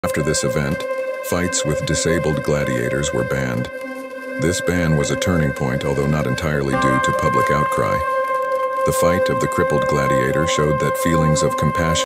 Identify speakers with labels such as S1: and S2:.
S1: After this event, fights with disabled gladiators were banned. This ban was a turning point, although not entirely due to public outcry. The fight of the crippled gladiator showed that feelings of compassion